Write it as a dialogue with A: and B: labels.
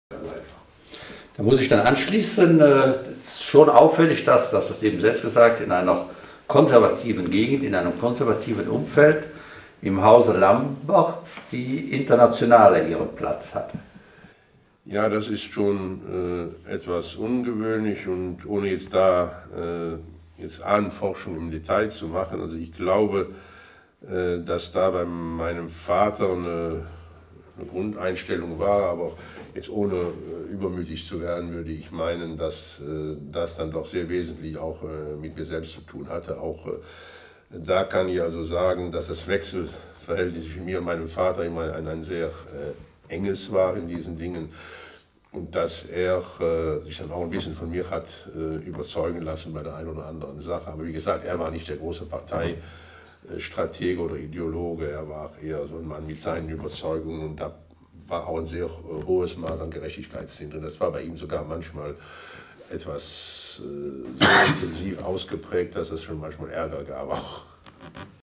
A: Da muss ich dann anschließen, es ist schon auffällig, dass, das ist eben selbst gesagt, in einer konservativen Gegend, in einem konservativen Umfeld, im Hause Lamberts, die Internationale ihren Platz hat.
B: Ja, das ist schon etwas ungewöhnlich und ohne jetzt da jetzt Ahnenforschung im Detail zu machen, also ich glaube, dass da bei meinem Vater eine Grundeinstellung war, aber jetzt ohne übermütig zu werden, würde ich meinen, dass das dann doch sehr wesentlich auch mit mir selbst zu tun hatte. Auch da kann ich also sagen, dass das Wechselverhältnis zwischen mir und meinem Vater immer ein sehr enges war in diesen Dingen und dass er sich dann auch ein bisschen von mir hat überzeugen lassen bei der einen oder anderen Sache. Aber wie gesagt, er war nicht der große Parteistratege oder Ideologe, er war eher so ein Mann mit seinen Überzeugungen und da war auch ein sehr hohes Maß an Gerechtigkeitssinn drin. Das war bei ihm sogar manchmal etwas so intensiv ausgeprägt, dass es schon manchmal Ärger gab auch.